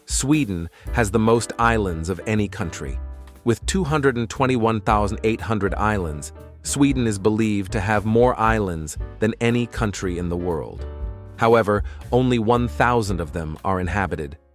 Sweden has the most islands of any country. With 221,800 islands, Sweden is believed to have more islands than any country in the world. However, only 1,000 of them are inhabited.